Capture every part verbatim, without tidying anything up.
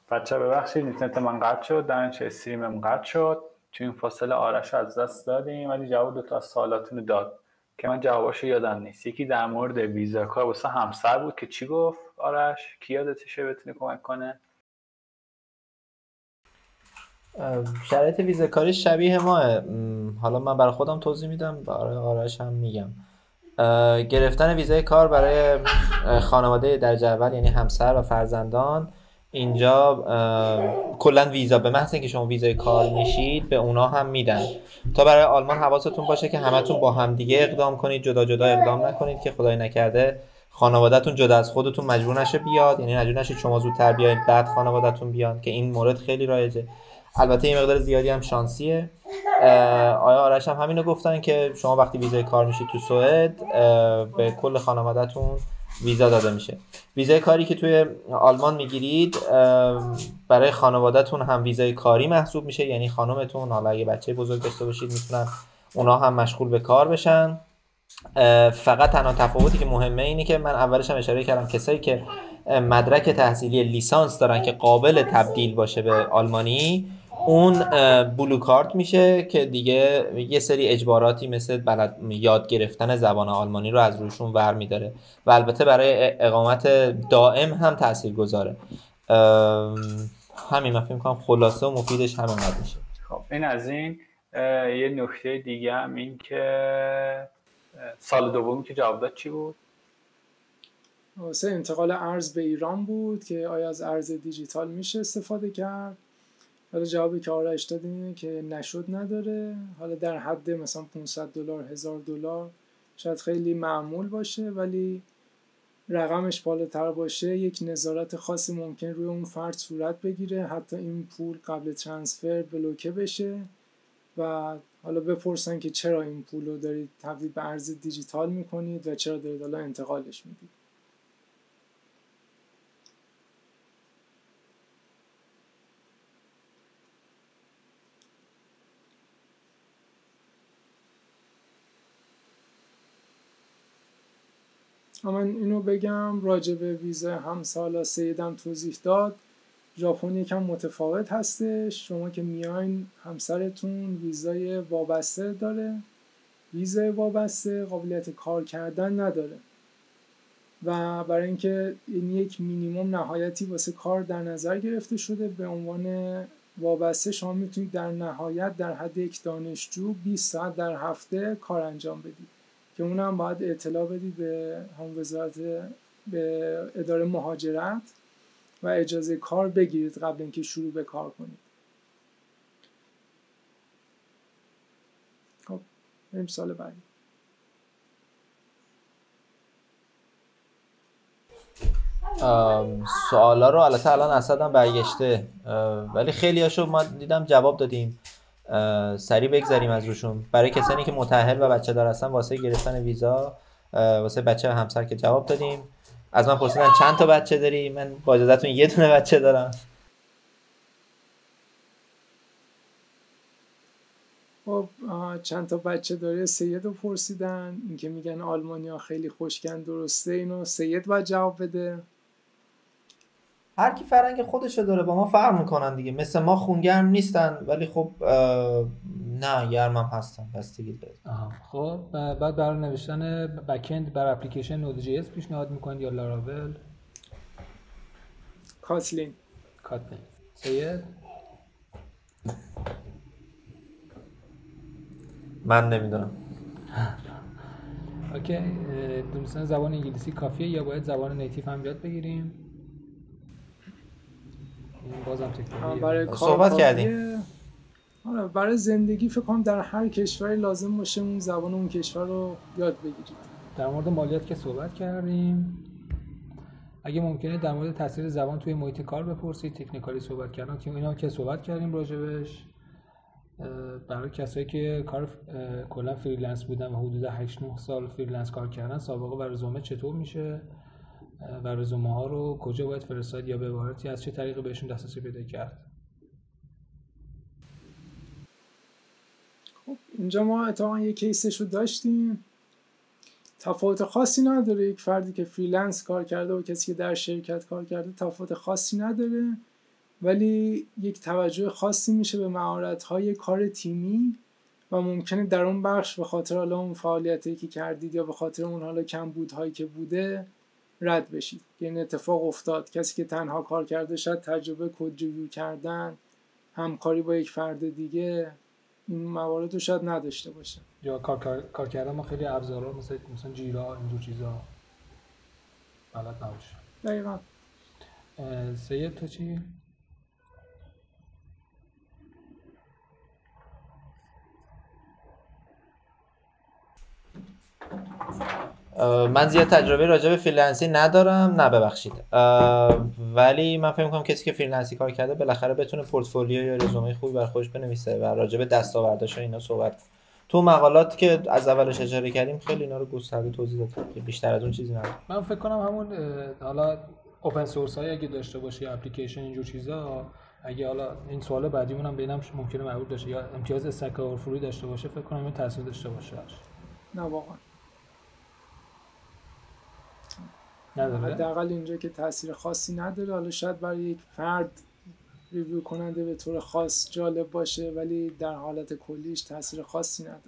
بچه ببخشید اینترنت من قطع شد، درنچه استریمم قطع شد. تو این فاصله آرش رو از دست دادیم ولی جواب دو تا از سوالاتونو داد که من جواباشو یادم نیست. یکی در مورد ویزا کار واسه همسر بود که چی گفت آرش؟ کی یادتشه بتونه کمک کنه؟ شرایط ویزا کاری شبیه ماه. حالا من برای خودم توضیح میدم، برای آرش هم میگم. گرفتن ویزای کار برای خانواده درجه اول یعنی همسر و فرزندان اینجا کلا ویزا به محض اینکه شما ویزای کار میشید به اونا هم میدن. تا برای آلمان حواستون باشه که همتون با همدیگه اقدام کنید، جدا جدا اقدام نکنید که خدای نکرده خانواده‌تون جدا از خودتون مجبور نشه بیاد، یعنی مجبور نشید شما زودتر بیاید بعد خانواده‌تون بیان که این مورد خیلی رایجه. البته این مقدار زیادی هم شانسیه. آیا آرش هم همینو گفتن که شما وقتی ویزای کار میشید تو سوئد به کل خانواده‌تون ویزا داده میشه. ویزای کاری که توی آلمان میگیرید برای خانواده‌تون هم ویزای کاری محسوب میشه، یعنی خانومتون حالا اگه بچه بزرگ داشته باشید میتونن اونا هم مشغول به کار بشن. فقط تنها تفاوتی که مهمه اینه که من اولش هم اشاره کردم کسایی که مدرک تحصیلی لیسانس دارن که قابل تبدیل باشه به آلمانی اون بلو کارت میشه که دیگه یه سری اجباراتی مثل بلد یاد گرفتن زبان آلمانی رو از روشون ور میداره و البته برای اقامت دائم هم تأثیر گذاره. همین من فکر می‌کنم خلاصه و مفیدش همینقدر میشه. خب این از این. یه نکته دیگه هم این که سال دومی که جواب داد چی بود؟ واسه انتقال ارز به ایران بود که آیا از ارز دیجیتال میشه استفاده کرد. حالا جوابی که آرش داد اینه که نشد نداره. حالا در حد مثلا پانصد دلار هزار دلار شاید خیلی معمول باشه ولی رقمش بالاتر باشه یک نظارت خاصی ممکن روی اون فرد صورت بگیره، حتی این پول قبل ترانسفر بلوکه بشه و حالا بپرسن که چرا این پول رو دارید تبدیل به ارز دیجیتال میکنید و چرا دارید حالا انتقالش میدید. من اینو بگم راجع به ویزا همسالا سیدم توضیح داد. ژاپن یکم متفاوت هستش. شما که میاین همسرتون ویزای وابسته داره. ویزای وابسته قابلیت کار کردن نداره و برای اینکه این یک مینیمم نهایتی واسه کار در نظر گرفته شده به عنوان وابسته شما میتونید در نهایت در حد یک دانشجو بیست ساعت در هفته کار انجام بدید که اونم باید اطلاع بدید به هم وزارت به اداره مهاجرت و اجازه کار بگیرید قبل اینکه شروع به کار کنید. خب بریم سال بعدی. سوالا رو البته الان اسد هم برگشته ولی خیلی هاشو ما دیدم جواب دادیم. سریع بگذریم از روشون. برای کسانی که متأهل و بچه دار هستن واسه گرفتن ویزا واسه بچه و همسر که جواب دادیم. از من پرسیدن چند تا بچه داری؟ من با اجازهتون یه دونه بچه دارم. خب چند تا بچه داره؟ سید رو پرسیدن. این که میگن آلمانیا خیلی خوشگن درسته؟ اینو سید باید جواب بده. هر کی فرنگ خودشو داره، با ما فرق میکنن دیگه. مثل ما خونگرم نیستن ولی خب نه گرم هم هستن. بستگی داره. خب بعد برای نوشتن بک‌اند بر اپلیکیشن نود جی اس پیشنهاد میکنید یا لاراول؟ کاتلین. کاتلین. سید؟ من نمیدونم. اوکی. دونستن زبان انگلیسی کافیه یا باید زبان نیتیو هم یاد بگیریم؟ بازم تکنیکیه. برای صحبت کردیم. آره برای زندگی فکر کنم در هر کشوری لازم باشه اون زبان اون کشور رو یاد بگیرید. در مورد مالیات که صحبت کردیم. اگه ممکنه در مورد تاثیر زبان توی محیط کار بپرسید. تکنیکالی صحبت کردم که اینا که صحبت کردیم راجبش. برای کسایی که کار کلا فریلنس بودن و حدود هشت نه سال فریلنس کار کردن سابقه و رزومه چطور میشه و رزومه ها رو کجا باید فرستاد یا به عبارتی از چه طریقی بهشون دسترسی پیدا کرد؟ خب اینجا ما اتفاقا یک کیسش رو داشتیم. تفاوت خاصی نداره. یک فردی که فریلنس کار کرده و کسی که در شرکت کار کرده تفاوت خاصی نداره. ولی یک توجه خاصی میشه به مهارت‌های کار تیمی و ممکنه در اون بخش به خاطر حالا اون فعالیتی که کردید یا به خاطر اون حالا کمبودهایی که بوده رد بشید. این اتفاق افتاد، کسی که تنها کار کرده شاید تجربه کد ریویو کردن، همکاری با یک فرد دیگه، این موارد رو شاید نداشته باشه. یا کار کار, کار کردن ما خیلی ابزارها مثل مثلا جیرا اینجور چیزا بلد نباشه. دقیقاً. سید تو چی؟ من زیاد تجربه راجع به فریلنسی ندارم، نه ببخشید، ولی من فکر می‌کنم کسی که فریلنسی کار کرده بالاخره بتونه پورتفولیو یا رزومه خوبی برای خودش بنویسه و راجع به دستاورداش و اینا صحبت. تو مقالاتی که از اولش اشاره کردیم خیلی اینا رو گسترده توضیح داد که بیشتر از اون چیزی نداره. من فکر کنم همون حالا اوپن سورس های اگه داشته باشه یا اپلیکیشن اینجور چیزا، اگه حالا این سوال بعدیمون هم ببینم ممکنه مربوط باشه یا امتیاز استک اورفروی داشته باشه، فکر کنم این تاثیر داشته باشه. نه واقعا نداره. حداقل اینجا که تاثیر خاصی نداره. حالا شاید برای یک فرد ریویو کننده به طور خاص جالب باشه ولی در حالت کلیش تاثیر خاصی نداره.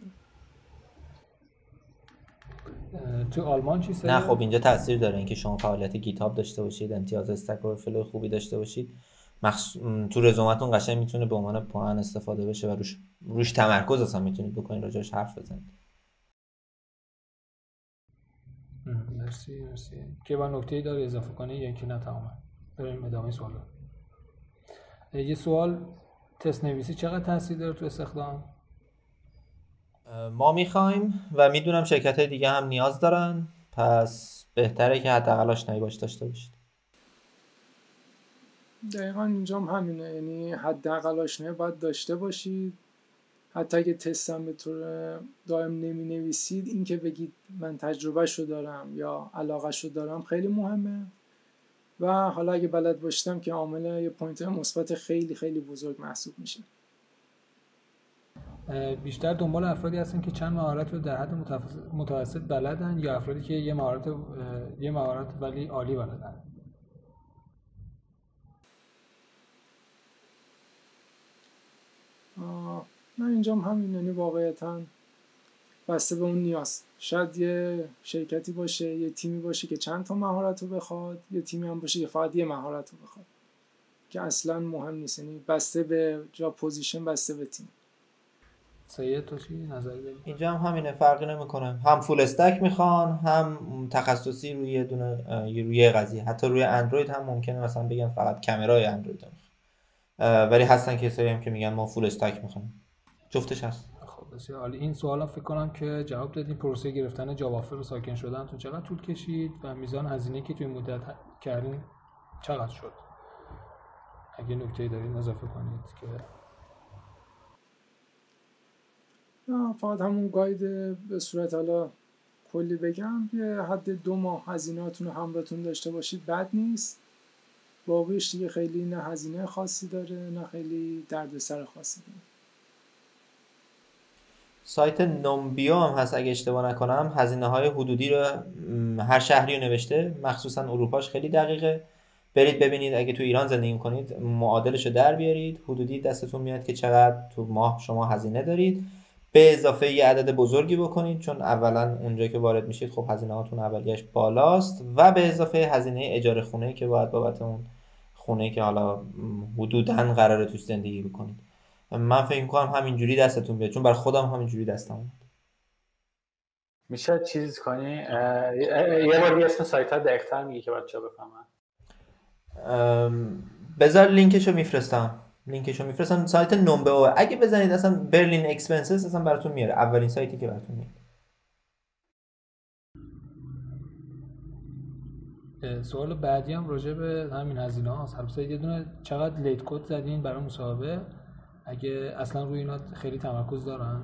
تو آلمان چی سه؟ نه خب اینجا تاثیر داره اینکه شما فعالیت گیتاب داشته باشید، امتیاز استک اورفلو خوبی داشته باشید، مخص... تو رزومتون قشنگ میتونه به عنوان پوان استفاده بشه و روش روش تمرکز اصلا میتونید بکنید، راجعش حرف بزنید. مرسی مرسی. که با نکته‌ای داری اضافه کنی یا اینکه نه تمام؟ بریم ادامه سوالا. یه سوال، تست نویسی چقدر تاثیر داره تو استخدام؟ ما میخوایم و میدونم شرکت‌های دیگه هم نیاز دارن، پس بهتره که حداقل آشنایی باش داشته باشید. دقیقاً اینجا هم همینه، یعنی حداقل آشنایی باید داشته باشید. حتی اگه تست هم به طور دائم نمی نویسید، این که بگید من تجربهشو دارم یا علاقهشو دارم خیلی مهمه و حالا اگه بلد باشتم که عامل یه پوینت مثبت خیلی خیلی بزرگ محسوب میشه. بیشتر دنبال افرادی هستن که چند مهارت رو در حد متوسط بلدن یا افرادی که یه مهارت یه مهارت ولی عالی بلدن؟ من اینجام همین، یعنی واقعیتاً بسته به اون نیاز. شاید یه شرکتی باشه، یه تیمی باشه که چند تا مهارت رو بخواد، یه تیمی هم باشه که فقط یه مهارت رو بخواد که اصلا مهم نیست، یعنی بسته به جا پوزیشن، بسته به تیم. سید تو چی نظر داری؟ اینجا هم همینه، فرقی نمیکنه، هم فول استک میخوان هم تخصصی روی یه دونه روی قضیه. حتی روی اندروید هم ممکنه مثلا بگن فقط کامرای اندروید میخوام، ولی هستن کسایی هم که میگن ما فول استک میخوایم. جفتش هست. خب بسیار عالی. این سوالا فکر کنم که جواب دادین. پروسه گرفتن جاوافر و ساکن شدن تو چقدر طول کشید و میزان هزینه‌ای که توی مدت کردین چقدر شد؟ اگه نکته‌ای دارین اضافه کنید. که نه فقط همون گاید به صورت حالا کلی بگم، یه حد دو ماه هزینه‌هاتون رو همراهتون داشته باشید بد نیست. باقیش دیگه خیلی نه هزینه خاصی داره نه خیلی دردسر خاصی داره. سایت نومبیو هم هست اگه اشتباه نکنم، هزینه های حدودی رو هر شهری رو نوشته، مخصوصا اروپاش خیلی دقیقه. برید ببینید، اگه تو ایران زندگی کنید معادلش رو در بیارید، حدودی دستتون میاد که چقدر تو ماه شما هزینه دارید، به اضافه یه عدد بزرگی بکنید، چون اولا اونجا که وارد میشید خب هزینه هاتون اولیش بالاست، و به اضافه هزینه اجاره خونه که باید بابت اون خونه که حالا حدوداً قراره توش زندگی بکنید. من فکر می‌کنم همینجوری دستتون بیاد، چون بر خودم همینجوری دستم اومد. میشه چیز کنی یه بار اسم سایت ها دقیق‌تر میگی که بچه‌ها بفهمن؟ بذار لینکشو میفرستم لینکشو میفرستم سایت نومبیو اگه بزنید اصلا برلین اکسپنسز اصلا براتون میاره، اولین سایتی که براتون میاره. سوال بعدی هم راجع به همین هزینه هاست. البته یه دونه چقدر لیت کد زدین برای مصاحبه، اگه اصلا روی اینا خیلی تمرکز دارن؟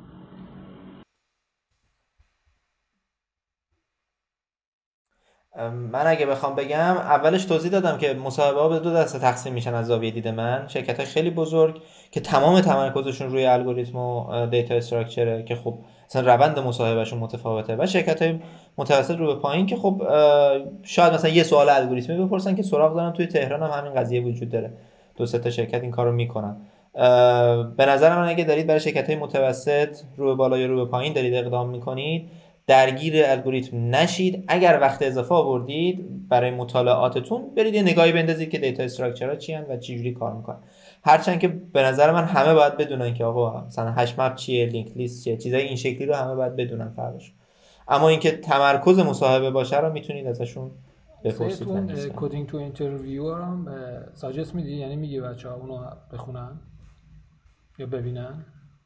من اگه بخوام بگم، اولش توضیح دادم که مصاحبه ها به دو دسته تقسیم میشن از زاویه دید من. شرکت های خیلی بزرگ که تمام تمرکزشون روی الگوریتم و دیتا استراکچره که خب مثلا روند مصاحبهشون متفاوته، و شرکت های متوسط رو به پایین که خب شاید مثلا یه سوال الگوریتمی بپرسن که سراغ دارن. توی تهران هم همین قضیه وجود داره. دو سه تا شرکت این کارو میکنن. به نظر من اگه دارید برای شرکت‌های متوسط رو به بالا یا رو به پایین دارید اقدام میکنید، درگیر الگوریتم نشید. اگر وقت اضافه آوردید برای مطالعاتتون، برید یه نگاهی بندازید که دیتا استراکچرها چی ان و چه جوری کار میکنن. هرچند که به نظر من همه باید بدونن که آقا مثلا هش مپ چیه، لینک لیست چیه، چیزای این شکلی رو همه باید بدونن فرقش. اما اینکه تمرکز مصاحبه باشه رو میتونید ازشون بپرسید. اون کدینگ تو اینترویو رو هم ساجست میدی، یعنی میگی بچه‌ها اونو بخونن یا ببینن؟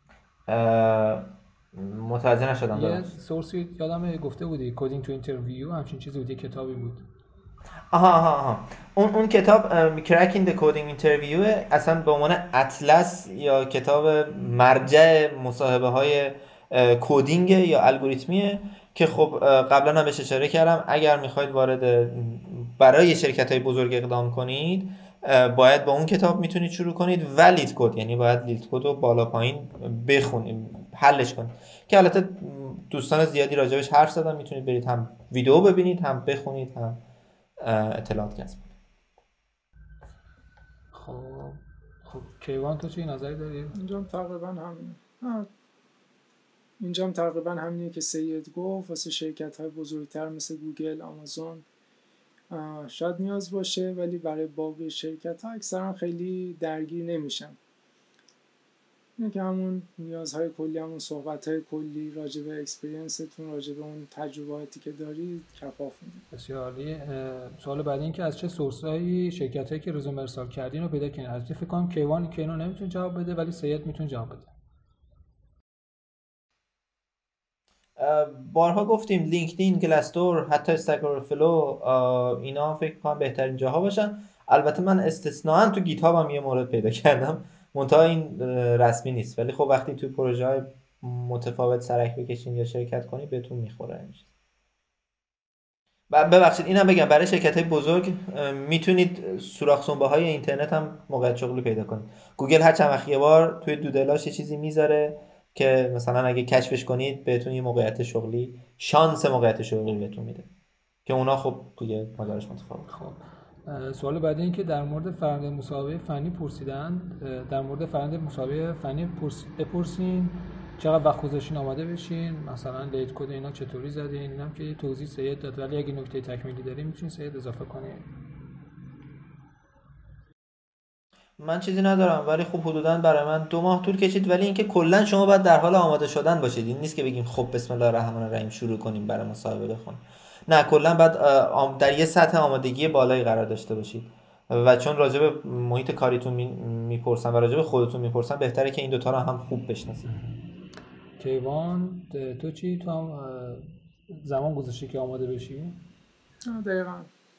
متوجه نشدم. یه سورسی یادمه گفته بودی کدینگ تو اینترویو همچین چیزی بود، یه کتابی بود. آها آها آها اون اون کتاب کرکینگ د کدینگ اینترویو اصلا به عنوان اطلس یا کتاب مرجع مصاحبه های کدینگ یا الگوریتمیه که خب قبلا هم بهش اشاره کردم. اگر میخواید وارد برای شرکت های بزرگ اقدام کنید، باید با اون کتاب میتونید شروع کنید و لیت کد، یعنی باید لیت کد رو بالا پایین بخونید، حلش کنید، که البته دوستان زیادی راجبش حرف زدن. میتونید برید هم ویدیو ببینید، هم بخونید، هم اطلاعات کسب کنید. خب خب کیوان تو چه نظری داری؟ اینجام تقریبا همینه. اینجام تقریبا همینه که سید گفت. واسه شرکت های بزرگتر مثل گوگل، آمازون شاید نیاز باشه، ولی برای باقی شرکت ها اکثرا خیلی درگیر نمیشن. اینه که همون نیازهای کلی، همون صحبت‌های کلی راجع به اکسپریانستون، راجع به اون تجرباتی که دارید کفاف میده. بسیار عالی. سوال بعدی این که از چه سورسایی شرکتایی که رزومه ارسال کردین رو پیدا کنین؟ از فکر کنم کیوان که اینو نمیتونه جواب بده، ولی سید میتونه جواب بده. بارها گفتیم لینکدین، گلاسدور، حتی استک اوورفلو، اینا فکر کنم بهترین جاها باشن. البته من استثنااً تو گیت هاب هم یه مورد پیدا کردم، منتها این رسمی نیست، ولی خب وقتی توی پروژه های متفاوت سرک بکشین یا شرکت کنی بهتون میخوره همیشه. ببخشید اینم بگم، برای شرکت های بزرگ میتونید سوراخ سنبه های اینترنت هم موقعیت شغلی پیدا کنید. گوگل هر چند وقت یه بار توی دودلاش یه چیزی میذاره که مثلا اگه کشفش کنید بهتون یه موقعیت شغلی، شانس موقعیت شغلی بهتون میده، که اونا خب توی مدارش متفاوت. خب سوال بعدی این که در مورد فرآیند مسابقه فنی پرسیدن. در مورد فرآیند مسابقه فنی بپرسین، چقدر وقت گذاشتین آماده بشین، مثلا لیت کد اینا چطوری زدین. اینم که توضیح سید داد، ولی اگه نکته تکمیلی داریم میتونین سید اضافه کنین. من چیزی ندارم، ولی خب حدوداً برای من دو ماه طول کشید. ولی اینکه کلا شما باید در حال آماده شدن باشید. این نیست که بگیم خب بسم الله الرحمن الرحیم شروع کنیم برای مصاحبه بخونیم. نه، کلا باید در یه سطح آمادگی بالایی قرار داشته باشید. و چون راجع به محیط کاریتون میپرسن و راجع به خودتون میپرسن، بهتره که این دوتا رو هم خوب بشناسید. کیوان تو چی؟ تو هم زمان گذاشتی که آماده بشی؟ دقیقاً.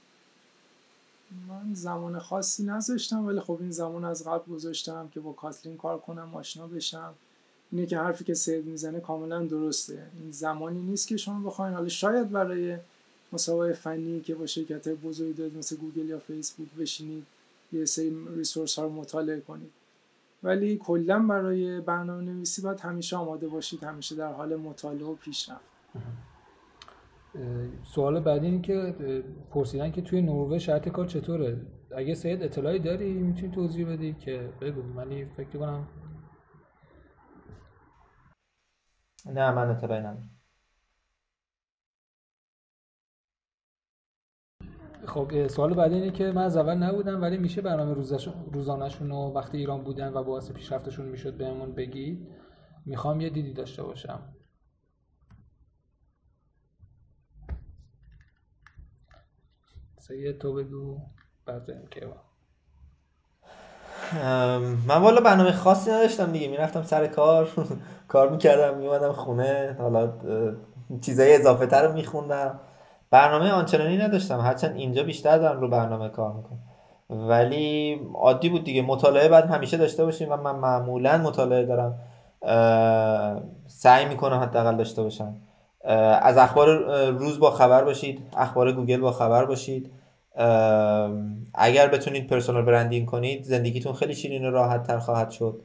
من زمان خاصی نذاشتم، ولی خب این زمان از قبل گذاشتم که با کاتلین کار کنم، آشنا بشم. اینه که حرفی که سید میزنه کاملا درسته. این زمانی نیست که شما بخواید، حالا شاید برای مسابقه فنی که با شرکت‌های بزرگی دارید مثل گوگل یا فیسبوک بشینید یه سری ریسورس ها رو مطالعه کنید، ولی کلا برای برنامه‌نویسی باید همیشه آماده باشید، همیشه در حال مطالعه و پیشرفت. سوال بعدی این که پرسیدن که توی نروژ شرط کار چطوره؟ اگه سید اطلاعی داری میتونی توضیح بدی که بگو. من فکر کنم نه، من اطلاعی ندارم. خب سوال بعدی اینه که من از اول نبودم، ولی میشه برنامه روزانه‌شون رو وقتی ایران بودن و باعث پیشرفتشون میشد بهمون بگید؟ میخوام یه دیدی داشته باشم. سید تو بگو بعد بریم کیوان. من والا برنامه خاصی نداشتم دیگه، میرفتم سر کار کار میکردم، میومدم خونه، حالا چیزای اضافه تر رو میخوندم. برنامه آنچنانی نداشتم، هرچند اینجا بیشتر دارم رو برنامه کار میکنم، ولی عادی بود دیگه. مطالعه باید همیشه داشته باشیم و من معمولا مطالعه دارم، سعی میکنم حداقل داشته باشم. از اخبار روز با خبر باشید، اخبار گوگل با خبر باشید. اگر بتونید پرسونال برندینگ کنید، زندگیتون خیلی شیرین و راحت تر خواهد شد.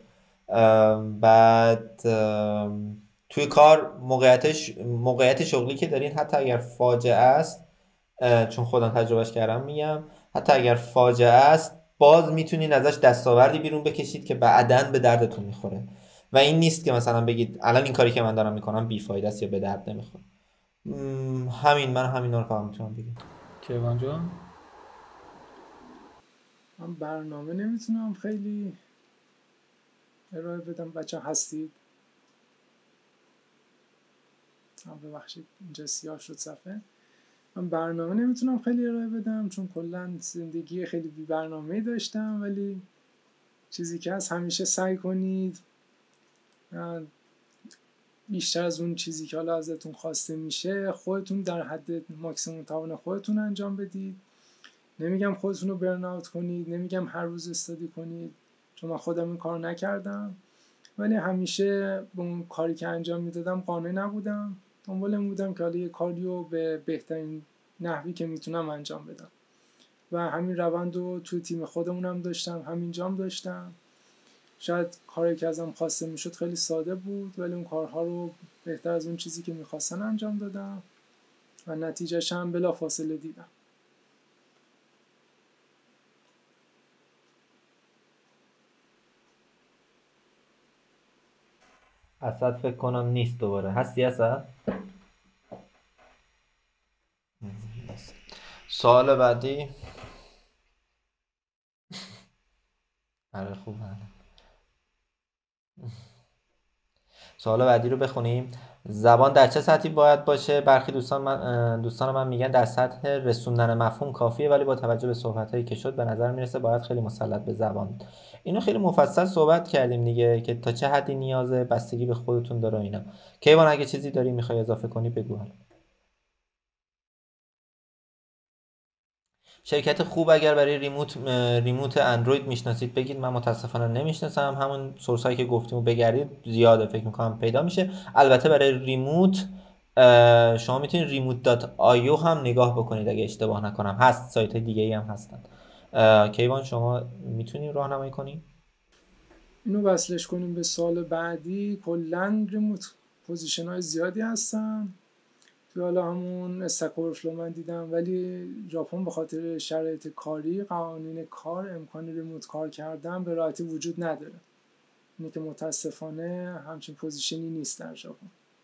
بعد توی کار موقعیتش موقعیت شغلی که دارین، حتی اگر فاجعه است، چون خودم تجربهش کردم میگم، حتی اگر فاجعه است باز میتونین ازش دستاوردی بیرون بکشید که بعداً به دردتون میخوره و این نیست که مثلا بگید الان این کاری که من دارم میکنم بیفایده است یا به درد نمیخوره. همین من همین رو فقط میتونم بگم. کیوان جان من برنامه نمیتونم خیلی ارائه بدم. بچه هستید؟ ببخشید اینجا سیاه شد صفحه. من برنامه نمیتونم خیلی ارائه بدم چون کلا زندگی خیلی بی برنامه‌ای داشتم، ولی چیزی که هست همیشه سعی کنید بیشتر از اون چیزی که حالا ازتون خواسته میشه خودتون در حد ماکسیموم توان خودتون انجام بدید. نمیگم خودتون رو برن اوت کنید، نمیگم هر روز استادی کنید چون من خودم این کار نکردم، ولی همیشه به اون کاری که انجام میدادم قانع نبودم. دنبال این بودم که حالا یه کاری رو به بهترین نحوی که میتونم انجام بدم و همین روند رو توی تیم خودمونم داشتم، همینجام داشتم. شاید کاری که ازم خواسته میشد خیلی ساده بود، ولی اون کارها رو بهتر از اون چیزی که میخواستن انجام دادم و نتیجهش هم بلافاصله دیدم. اسد فکر کنم نیست دوباره. هستی اسد؟ سوال بعدی. آره خوب. سوال بعدی رو بخونیم. زبان در چه سطحی باید باشه؟ برخی دوستان من دوستان من میگن در سطح رسوندن مفهوم کافیه، ولی با توجه به صحبتایی که شد به نظر میرسه باید خیلی مسلط به زبان. اینو خیلی مفصل صحبت کردیم دیگه که تا چه حدی نیازه، بستگی به خودتون داره اینا. کیوان اگه چیزی داری میخوای اضافه کنی بگو. حالا شرکت خوب اگر برای ریموت ریموت اندروید میشناسید بگید. من متاسفانه نمیشناسم. همون سورس هایی که گفتیم و بگردید زیاده، فکر میکنم پیدا میشه. البته برای ریموت شما میتونید ریموت دات آی او هم نگاه بکنید اگه اشتباه نکنم، هست سایت دیگه ای هم هستن. کیوان شما میتونید راهنمایی کنید؟ اینو وصلش کنیم به سال بعدی. کلا ریموت پوزیشن های زیادی هستن توی حالا همون استک اورفلو من دیدم، ولی ژاپن به خاطر شرایط کاری قوانین کار امکان ریموت کار کردن به راحتی وجود نداره. اینه که متاسفانه همچین پوزیشنی نیست در ژاپن.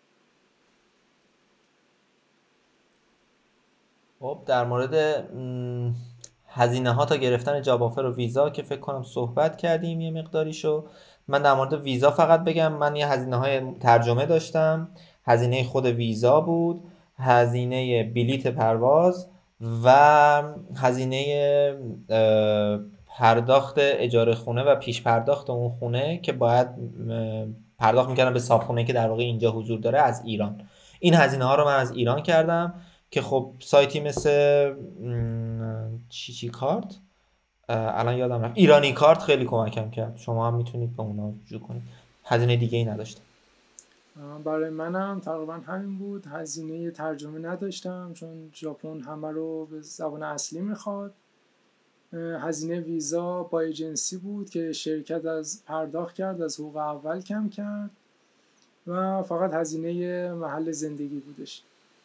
خب در مورد هزینه ها تا گرفتن جاب آفر و ویزا که فکر کنم صحبت کردیم یه مقداریشو. من در مورد ویزا فقط بگم من یه هزینه های ترجمه داشتم، هزینه خود ویزا بود، هزینه بلیت پرواز و هزینه پرداخت اجاره خونه و پیش پرداخت اون خونه که باید پرداخت میکردم به صاحبخونه که در واقع اینجا حضور داره از ایران. این هزینه ها رو من از ایران کردم که خب سایتی مثل چی چی کارت الان یادم رفت، ایرانی کارت خیلی کمکم کرد. شما هم میتونید با اونا رجوع کنید. هزینه دیگه ای نداشتم. برای منم تقریبا همین بود. هزینه ترجمه نداشتم چون ژاپن همه رو به زبان اصلی میخواد. هزینه ویزا با ایجنسی بود که شرکت از پرداخت کرد، از حقوق اول کم کرد و فقط هزینه محل زندگی بودش.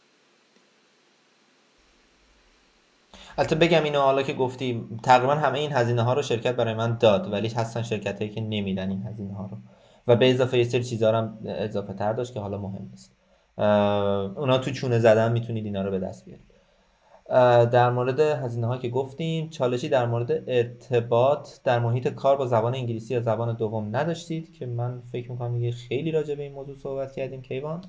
البته بگم اینو حالا که گفتیم تقریبا همه این هزینه ها رو شرکت برای من داد، ولی هستن شرکت هایی که نمیدن این هزینه ها رو و به اضافه یه سری چیزا هم اضافه تر داشت که حالا مهم نیست. اونا تو چونه زدن میتونید اینا رو به دست بیارید. در مورد هزینه ها که گفتیم، چالشی در مورد ارتباط در محیط کار با زبان انگلیسی یا زبان دوم نداشتید که من فکر میکنم دیگه خیلی راجع به این موضوع صحبت کردیم. کیوان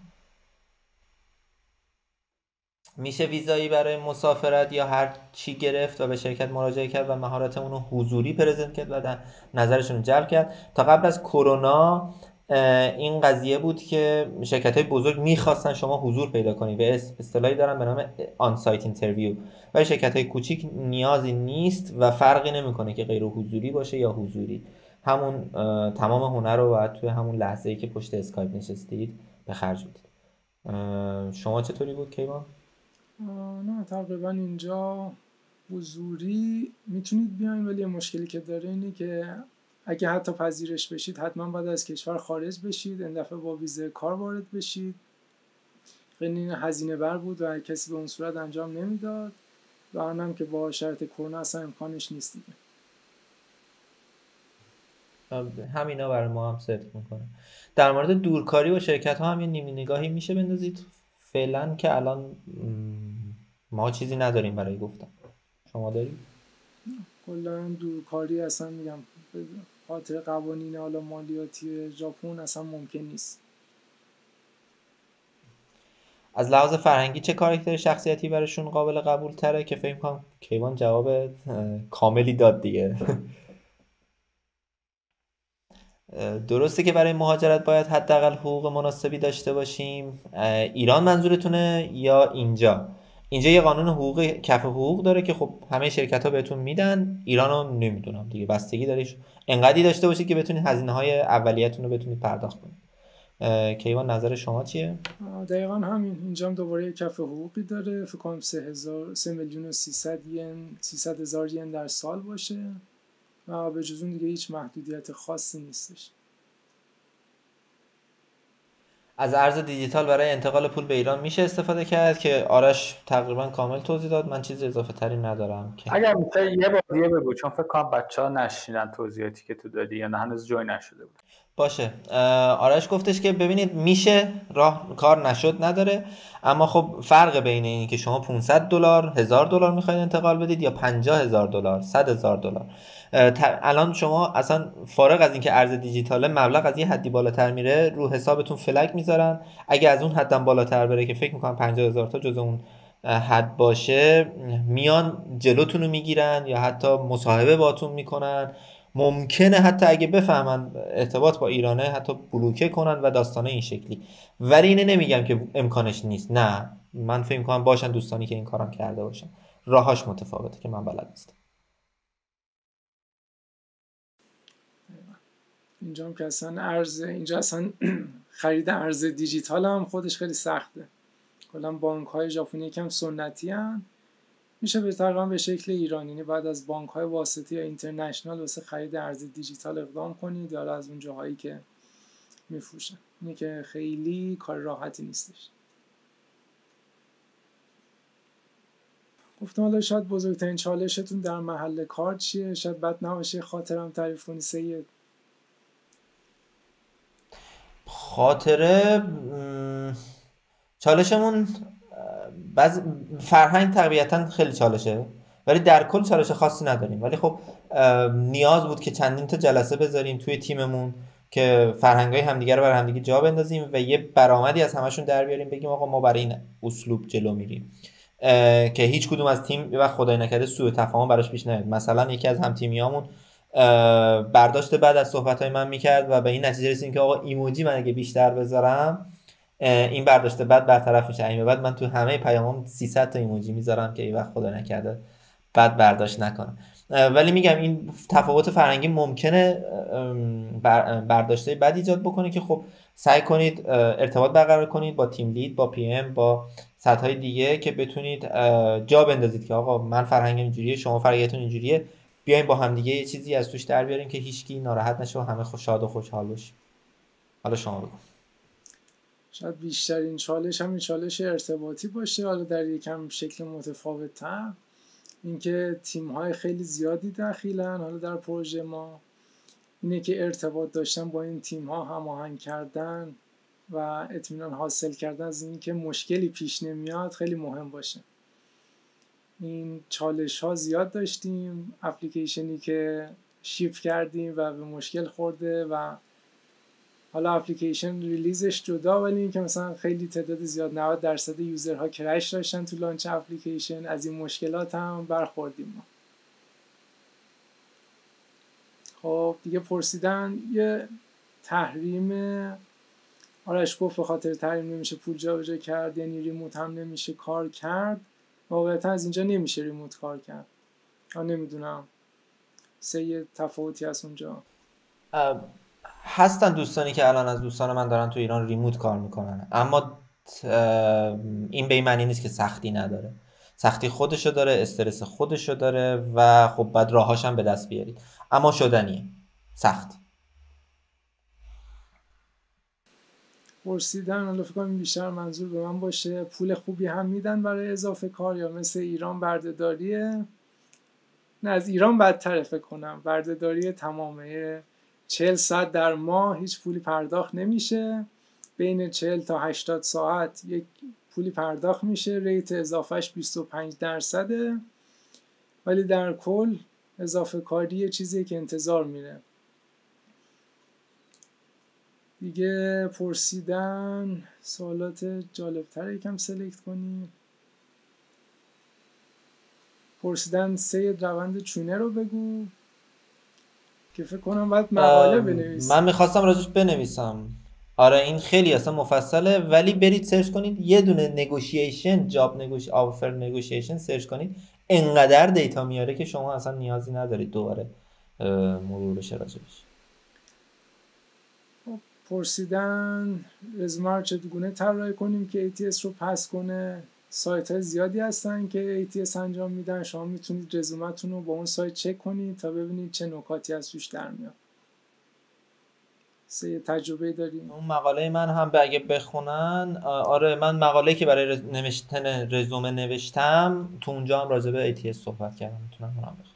میشه ویزایی برای مسافرت یا هر چی گرفت و به شرکت مراجعه کرد و مهارتمون رو حضوری پرزنت کرد و در نظرشون رو جلب کرد. تا قبل از کرونا این قضیه بود که شرکت‌های بزرگ می‌خواستن شما حضور پیدا کنید و اصطلاحی دارن به نام آن سایت اینترویو، ولی شرکت‌های کوچیک نیازی نیست و فرقی نمی‌کنه که غیر حضوری باشه یا حضوری. همون تمام هنر رو باید توی همون لحظه‌ای که پشت اسکایپ نشستید به خرج بدید. شما چطوری بود کیوان؟ نه تقریبا اینجا حضوری میتونید بیاین، ولی مشکلی که داره اینه که اگه حتی پذیرش بشید حتما باید از کشور خارج بشید، این دفعه با ویزای کار وارد بشید. خیلی هزینه بر بود و کسی به اون صورت انجام نمیداد و هم که با شرط کرونا اصلا امکانش نیست دیگه. همینا برای ما هم صدق میکنه. در مورد دورکاری و شرکت ها هم یه نیمه نگاهی میشه بندازید فعلا که الان م، ما چیزی نداریم برای گفتن. شما دارید؟ کلا دورکاری اصلا میگم به خاطر قوانین حالا مالیاتی ژاپن اصلا ممکن نیست. از لحاظ فرهنگی چه کاراکتر شخصیتی براشون قابل قبول تره؟ که فکر کنم کیوان جواب اه، کاملی داد دیگه. اه، درسته که برای مهاجرت باید حداقل حقوق مناسبی داشته باشیم. اه، ایران منظورتونه یا اینجا؟ اینجا یه قانون حقوق کف حقوق داره که خب همه شرکت ها بهتون میدن. ایرانو نمیدونم دیگه، بستگی داریش انقدی داشته باشید که بتونید هزینه های اولیتون رو بتونید پرداخت کنید. اه، کیوان نظر شما چیه؟ آه، دقیقا همین. اینجا هم دوباره یه کف حقوقی داره، فکر کنم سه هزار سه میلیون و سیصد ین سیصد هزار ین در سال باشه و به جز اون دیگه هیچ محدودیت خاصی نیستش. از ارز دیجیتال برای انتقال پول به ایران میشه استفاده کرد که آرش تقریبا کامل توضیح داد. من چیز اضافه تری ندارم که اگر میشه یه بار دیگه بگو، چون فکر کنم بچه ها نشیدن توضیحاتی که تو دادی یا نه هنوز جوین نشده بود. باشه. اه، آرش گفتش که ببینید میشه، راه کار نشد نداره، اما خب فرق بین اینی که شما پانصد دلار هزار دلار میخواید انتقال بدید یا پنجاه هزار دلار صد هزار دلار. اه، ت- الان شما اصلا فارغ از اینکه ارز دیجیتاله، مبلغ از یه حدی بالاتر میره رو حسابتون فلک میذارن. اگه از اون حدم بالاتر بره که فکر میکنم پنجاه هزار تا جز اون اه، حد باشه، میان جلوتون رو میگیرن یا حتی مصاحبه باتون میکنن. ممکنه حتی اگه بفهمن ارتباط با ایرانه حتی بلوکه کنن و داستانه این شکلی. ولی اینه نمیگم که امکانش نیست، نه، من فکر کنم باشن دوستانی که این کارم کرده باشن. راهاش متفاوته که من بلد نیستم. اینجا هم که اصلا ارز اینجا اصلا خرید ارز دیجیتال هم خودش خیلی سخته. کلا بانک های ژاپنی یکم سنتی هن. میشه به تقریبا به شکل ایرانی، یعنی بعد از بانک های واسطی یا اینترنشنال واسه خرید ارز دیجیتال اقدام کنید یا از اون جاهایی که میفروشن. اینه که خیلی کار راحتی نیستش. گفتم حالا شاید بزرگترین چالشتون در محل کار چیه؟ شاید بد نباشه خاطرم تعریف کنی سید. خاطره م، چالشمون بعض فرهنگ طبیعتا خیلی چالشه، ولی در کل چالش خاصی نداریم. ولی خب نیاز بود که چندین تا جلسه بذاریم توی تیممون که فرهنگای همدیگه رو بر همدیگه جا بندازیم و یه برآمدی از همشون در بیاریم، بگیم آقا ما برای این اسلوب جلو میریم که هیچ کدوم از تیم و خدای نکرده سوء تفاهم براش پیش نیاد. مثلا یکی از هم تیمیامون برداشت بعد از صحبت‌های من میکرد و به این نتیجه رسیدیم که آقا ایموجی من اگه بیشتر بذارم این برداشت بعد برطرف میشه. این بعد من تو همه پیامام سیصد تا ایموجی میذارم که این وقت خدا نکرده بعد برداشت نکنم. ولی میگم این تفاوت فرهنگی ممکنه برداشته بد ایجاد بکنه که خب سعی کنید ارتباط برقرار کنید با تیم لید، با پی ام، با سطح‌های دیگه که بتونید جا بندازید که آقا من فرهنگم اینجوریه، شما فرهنگتون اینجوریه، بیایم با هم دیگه یه چیزی از توش در بیاریم که هیچکی ناراحت نشه و همه شاد و خوشحال باشیم. حالا شما بگو. شاید بیشترین چالش همین چالش ارتباطی باشه، حالا در یکم شکل متفاوت تر. اینکه تیم های خیلی زیادی دخیلن حالا در پروژه ما، اینه که ارتباط داشتن با این تیم ها، هماهنگ کردن و اطمینان حاصل کردن از اینکه مشکلی پیش نمیاد خیلی مهم باشه. این چالش ها زیاد داشتیم. اپلیکیشنی که شیپ کردیم و به مشکل خورده و حالا اپلیکیشن ریلیزش جدا، ولی این که مثلا خیلی تعداد زیاد نود درصد یوزرها کرش داشتن تو لانچ اپلیکیشن، از این مشکلات هم برخوردیم ما. خب دیگه پرسیدن یه تحریم، آرش گفت به خاطر تحریم نمیشه پول جابجا کرد، یعنی ریموت هم نمیشه کار کرد. واقعا از اینجا نمیشه ریموت کار کرد. من نمیدونم سه یه تفاوتی هست اونجا. هستن دوستانی که الان از دوستان من دارن تو ایران ریموت کار میکنن، اما این به این معنی نیست که سختی نداره. سختی خودشو داره، استرس خودشو داره و خب بعد راهاش هم به دست بیارید، اما شدنیه. سخت. پرسیدن حالا فکر کنم بیشتر منظور به من باشه پول خوبی هم میدن برای اضافه کار یا مثل ایران بردهداریه؟ نه، از ایران بدتره فکر کنم. بردهداری تمامه چهل ساعت در ماه هیچ پولی پرداخت نمیشه، بین چهل تا هشتاد ساعت یک پولی پرداخت میشه، ریت اضافهش بیست و پنج درصده، ولی در کل اضافه کاری یه چیزیه که انتظار میره. دیگه پرسیدن سوالات جالبتر یکم سلکت کنیم. پرسیدن سید روند چونه رو بگو که فکر کنم باید مقاله بنویسی. من میخواستم راجعش بنویسم. آره این خیلی اصلا مفصله، ولی برید سرچ کنید یه دونه نگوشیشن جاب نگوش آفر نگوشیشن سرچ کنید، انقدر دیتا میاره که شما اصلا نیازی ندارید دوباره مرور بشه راجبش. پرسیدن رزومه رو چگونه طراحی کنیم که ای تی اس رو پس کنه. سایت های زیادی هستن که ای تی اس انجام میدن، شما میتونید رزومتون رو با اون سایت چک کنید تا ببینید چه نکاتی از توش در میاد. سه تجربه داریم. اون مقاله من هم به اگه بخونن، آره من مقاله‌ای که برای رز... نوشتن رزومه نوشتم تو اونجا هم راجع به ای تی اس صحبت کردم، میتونم اونم بخونم.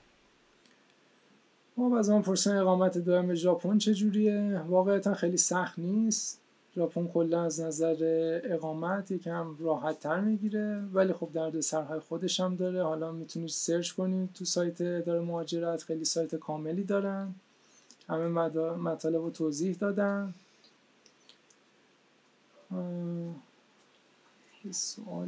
ما از من پرسیدن اقامت دائم ژاپن چجوریه. واقعیتا خیلی سخت نیست. ژاپن کلا از نظر اقامت یکم راحت تر میگیره، ولی خب دردسرهای خودش هم داره. حالا میتونید سرچ کنید تو سایت اداره مهاجرت، خیلی سایت کاملی دارن، همه مطالب رو توضیح دادن. یه سوال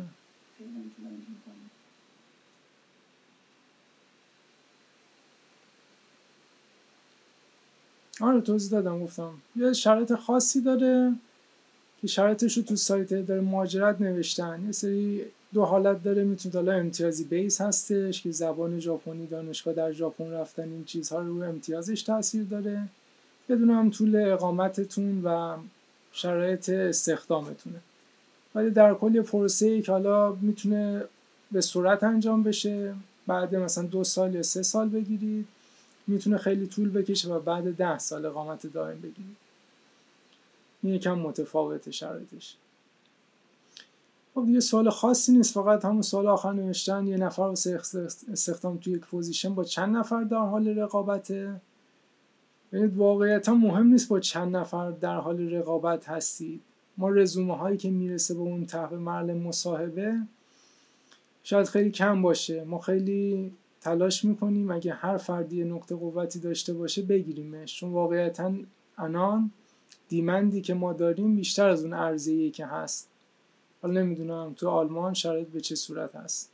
آره توضیح دادم، گفتم یه شرایط خاصی داره که شرایطش رو تو سایت اداره مهاجرت نوشتن. یه سری دو حالت داره، میتونید حالا امتیازی بیس هستش که زبان ژاپنی، دانشگاه در ژاپن رفتن، این چیزها رو امتیازش تاثیر داره. یه دونه هم طول اقامتتون و شرایط استخدامتونه. ولی در کل یه پروسه‌ای که حالا میتونه به سرعت انجام بشه، بعد مثلا دو سال یا سه سال بگیرید، میتونه خیلی طول بکشه و بعد ده سال اقامت دائم بگیرید. این یکم متفاوته شرایطش. خب یه سوال خاصی نیست، فقط همون سوال آخر نوشتن یه نفر واسه استخدام توی یک پوزیشن با چند نفر در حال رقابته. ببینید واقعیتا مهم نیست با چند نفر در حال رقابت هستید. ما رزومه هایی که میرسه به اون تحت مرحله مصاحبه شاید خیلی کم باشه، ما خیلی تلاش میکنیم اگه هر فردی نقطه قوتی داشته باشه بگیریمش، چون واقعیتا الان دیمندی که ما داریم بیشتر از اون عرضه‌ای که هست. حالا نمیدونم تو آلمان شرایط به چه صورت هست.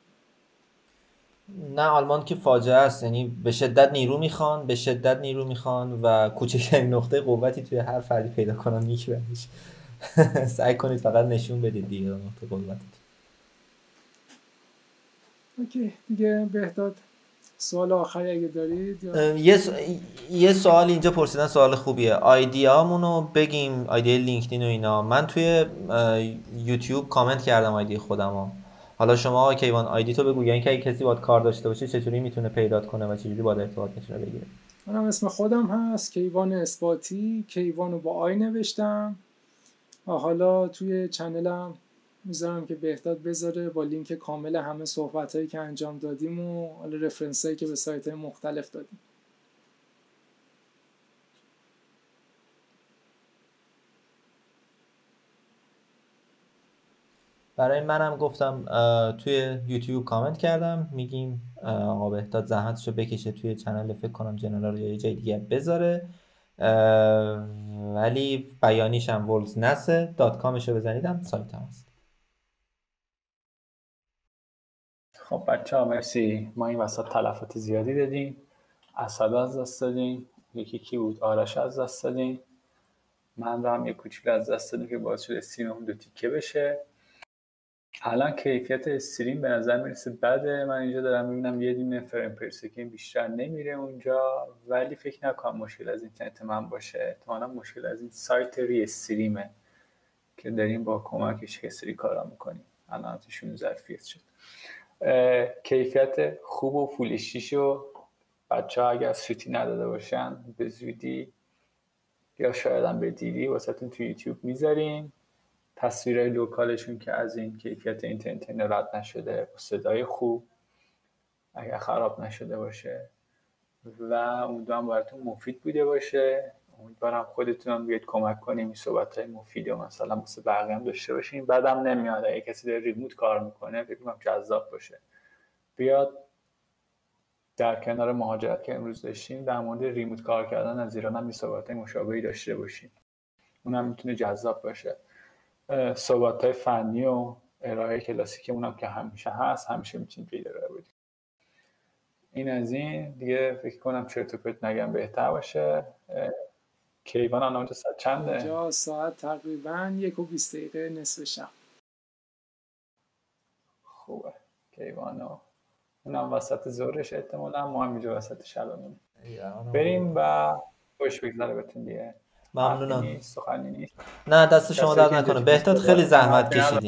نه آلمان که فاجعه است، یعنی به شدت نیرو میخوان به شدت نیرو میخوان و کوچکترین نقطه قوتی توی هر فردی پیدا کنن میکشونش. سعی کنید فقط نشون بدید دیگه نقطه قوتتون. اوکی دیگه بهداد سوال آخری اگه دارید یا... یه س... یه سوال اینجا پرسیدن، سوال خوبیه. آیدیامونو بگیم، آیدی لینکدین و اینا. من توی یوتیوب کامنت کردم آیدی خودمو. حالا شما کیوان آیدی تو بگو، یعنی که اگه کسی باید کار داشته باشه چطوری میتونه پیدات کنه و چجوری باید ارتباط میتونه بگیره؟ منم اسم خودم هست کیوان اثباتی، کیوانو با آی نوشتم و حالا توی چنلم میذارم که بهداد بذاره با لینک کامل همه صحبتایی که انجام دادیم و حالا رفرنسایی که به سایت‌های مختلف دادیم. برای منم گفتم توی یوتیوب کامنت کردم، میگیم آقا بهداد زحمتشو بکشه توی چنل فکر کنم جنرال یا یه جای دیگه بذاره، ولی بیانیشم ولز نسه دات کامشو بزنیدم سایت هم هست. خب بچه ها مرسی. ما این وسط تلفات زیادی دادیم، اسد از دست دادیم، یکی کی بود؟ آرش از دست دادیم، من رو هم یک کوچولو از دست دادیم که باعث شد استریممون دو تیکه بشه. الان کیفیت استریم به نظر میرسه بده. من اینجا دارم میبینم یه دونه فریم پر سکند بیشتر نمیره اونجا، ولی فکر نکنم مشکل از اینترنت من باشه، احتمالاً مشکل از این سایت ری استریمه که داریم با کمکش کسری کارا میکنیم. الان تو شانزده اف پی اس شد. کیفیت خوب و فول اچ دی شو بچه ها اگر سوتی نداده باشن به زودی یا شاید هم به دیدی واسهتون تو یوتیوب میذاریم. تصویرهای لوکالشون که از این کیفیت اینترنت رد نشده، با صدای خوب اگر خراب نشده باشه. و امیدوارم براتون مفید بوده باشه. امیدوارم خودتون بیاید کمک کنیم این صحبت‌های مفید و مثلا مثل بقیه هم داشته باشیم. بعدم نمیاد اگه کسی داره ریموت کار میکنه فکر کنم جذاب باشه بیاد در کنار مهاجرت که امروز داشتیم در مورد ریموت کار کردن از ایران هم صحبت‌های مشابهی داشته باشیم. اونم میتونه جذاب باشه. صحبت‌های فنی و ارائه کلاسیک اونم که همیشه هست، همیشه میتونید پیدا کنید. این از این دیگه فکر کنم چرت و پرت نگم بهتر باشه. کیوان الان اونجا ساعت چنده؟ اینجا ساعت تقریبا یک و بیست دقیقه نصف شب. خوبه. کیوانو اونم وسط ظهرش احتمالا، ما هم اینجا وسط شبمون. بریم و خوش بگذره بهتون دیگه. ممنونم. نیست، سخنی نیست. نه دست شما درد نکنه. بهتاد خیلی زحمت کشیدی.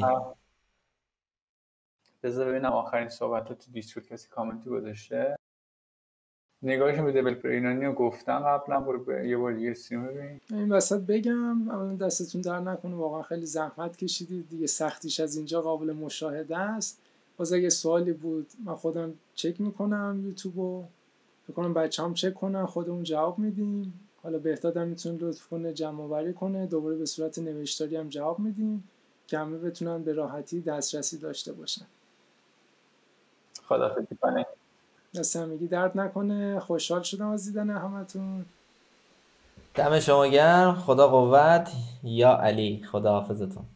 بذار ببینم آخرین صحبتات تو دیسکورد کسی کامنتی گذاشته. نگاهش به دبل پرینانی رو گفتم قبلا، برو یه بار دیگه سیم ببین. این وسط بگم اولا دستتون در نکنه، واقعا خیلی زحمت کشیدید دیگه، سختیش از اینجا قابل مشاهده است. باز اگه سوالی بود من خودم چک میکنم یوتیوبو، فکر کنم بچه‌ام چک کنن، خودمون جواب میدیم. حالا بهتاد هم میتونه لطف کنه جمع آوری کنه، دوباره به صورت نوشتاری هم جواب میدیم که همه بتونن به راحتی دسترسی داشته باشن. خداحافظی کنه. دست همگی درد نکنه. خوشحال شدم از دیدن همتون. دم شما گرم. خدا قوت. یا علی. خدا حافظتون.